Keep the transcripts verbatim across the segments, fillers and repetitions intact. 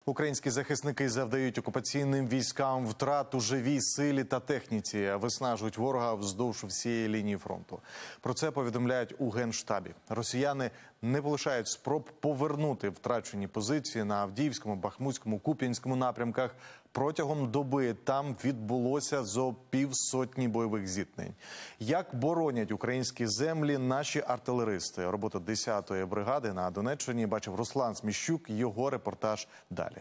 Українські захисники завдають окупаційним військам втрат у живій силі та техніці, виснажують ворога вздовж всієї лінії фронту. Про це повідомляють у Генштабі. Росіяни не полишають спроб повернути втрачені позиції на Авдіївському, Бахмутському, Куп'янському напрямках. Протягом доби там відбулося зо півсотні бойових зіткнень. Як боронять українські землі наші артилеристи? Робота десятої бригади на Донеччині бачив Руслан Сміщук. Його репортаж далі.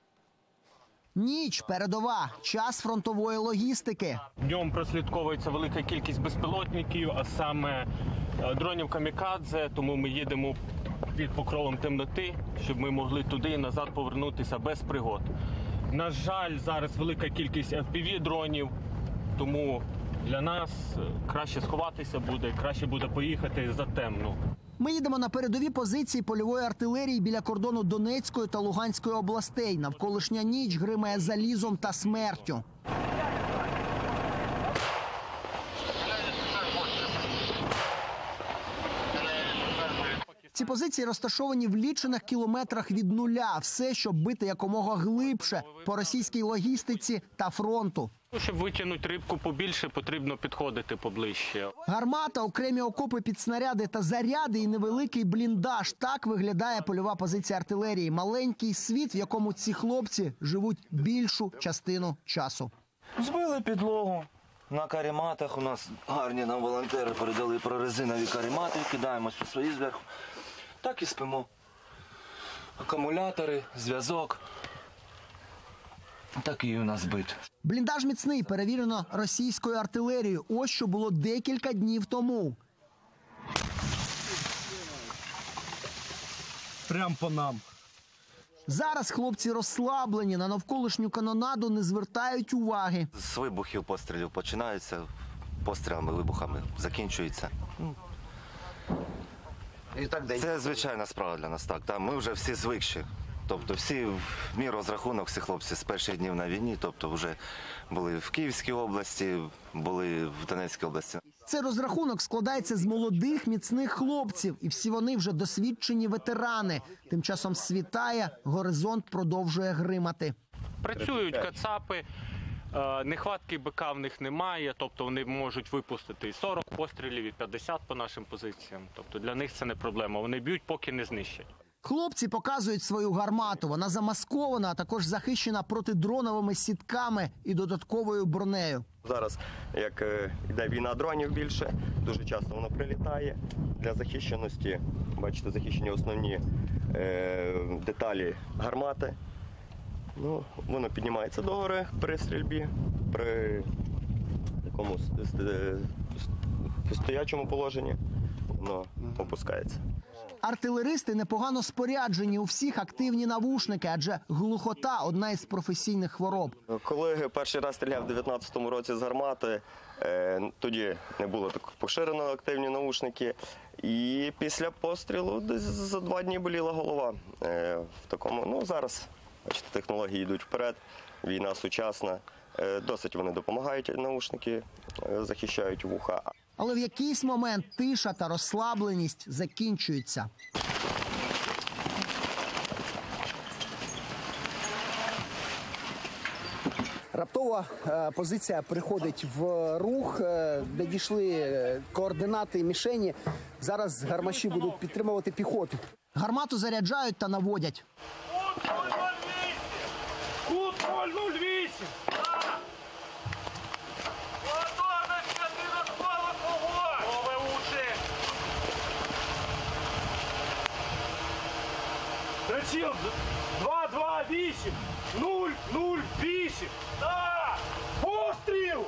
Ніч, передова, час фронтової логістики. Днем прослідковується велика кількість безпілотників, а саме дронів камікадзе, тому ми їдемо під покровом темноти, щоб ми могли туди і назад повернутися без пригод. На жаль, зараз велика кількість еф пі ві-дронів, тому для нас краще сховатися буде, краще буде поїхати затемно. Ми їдемо на передові позиції польової артилерії біля кордону Донецької та Луганської областей. Навколишня ніч гримає залізом та смертю. Ці позиції розташовані в лічених кілометрах від нуля. Все, щоб бити якомога глибше по російській логістиці та фронту. Щоб витягнути рибку побільше, потрібно підходити поближче. Гармата, окремі окопи під снаряди та заряди і невеликий бліндаж. Так виглядає польова позиція артилерії. Маленький світ, в якому ці хлопці живуть більшу частину часу. Збили підлогу. На карематах у нас гарні нам волонтери передали прорезинові каремати, кидаємо свої зверху. Так і спимо. Акумулятори, зв'язок. Такий у нас бит. Бліндаж міцний, перевірено російською артилерією. Ось що було декілька днів тому. Прям по нам. Зараз хлопці розслаблені, на навколишню канонаду не звертають уваги. З вибухів пострілів починаються, пострілами, вибухами закінчується. Це звичайна справа для нас, так. Ми вже всі звикші. Тобто всі в мій розрахунок, всі хлопці з перших днів на війні, тобто вже були в Київській області, були в Донецькій області. Цей розрахунок складається з молодих, міцних хлопців. І всі вони вже досвідчені ветерани. Тим часом світає, горизонт продовжує гримати. Працюють кацапи, нехватки БК в них немає, тобто вони можуть випустити і сорок пострілів, і п'ятдесят по нашим позиціям. Тобто для них це не проблема, вони б'ють, поки не знищать. Хлопці показують свою гармату. Вона замаскована, а також захищена протидроновими сітками і додатковою бронею. Зараз, як йде війна дронів більше, дуже часто воно прилітає для захищеності. Бачите, захищені основні е, деталі гармати. Ну, воно піднімається догори при стрільбі, при такому стоячому положенні воно опускається. Артилеристи непогано споряджені, у всіх активні навушники, адже глухота – одна із професійних хвороб. Коли перший раз стріляв у дев'ятнадцятому році з гармати, тоді не було так поширено активні навушники. І після пострілу десь за два дні боліла голова. В такому, ну, зараз, бачите, технології йдуть вперед, війна сучасна, досить вони допомагають, навушники захищають вуха. Але в якийсь момент тиша та розслабленість закінчуються. Раптово е, позиція приходить в рух, е, де дійшли координати мішені. Зараз гармаші будуть підтримувати піхоту. Гармату заряджають та наводять. Кут нуль нуль вісім! Приціл два два вісім нуль нуль вісім. Да! Постріл!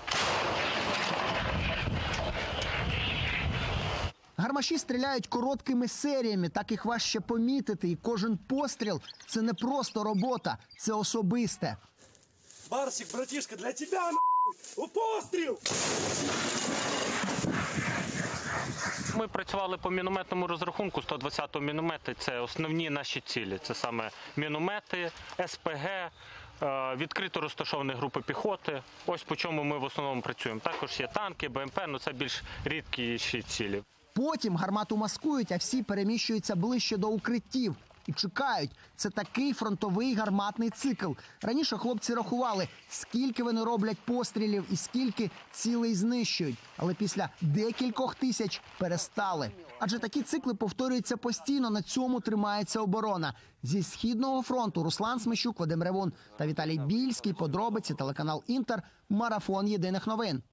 Гармаші стріляють короткими серіями, так їх важче помітити. І кожен постріл – це не просто робота, це особисте. Барсик, братішка, для тебе, нахуй! Постріл! Ми працювали по мінометному розрахунку сто двадцятого міномети. Це основні наші цілі. Це саме міномети, ес пе ге, відкрито розташовані групи піхоти. Ось по чому ми в основному працюємо. Також є танки, бе ем пе, але це більш рідкіші цілі. Потім гармату маскують, а всі переміщуються ближче до укриттів. і чекають. Це такий фронтовий гарматний цикл. Раніше хлопці рахували, скільки вони роблять пострілів і скільки цілей знищують. Але після декількох тисяч перестали. Адже такі цикли повторюються постійно, на цьому тримається оборона. Зі Східного фронту Руслан Смещук, Вадим Ревун та Віталій Більський. Подробиці, телеканал «Інтер», марафон єдиних новин.